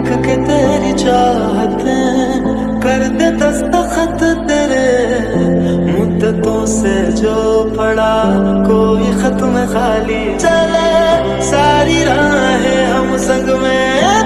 लिख के तेरी चाहते कर दे दस्तखत तेरे, मुद्दतों से जो पड़ा कोई खत में खाली चले सारी राहें हम संग में।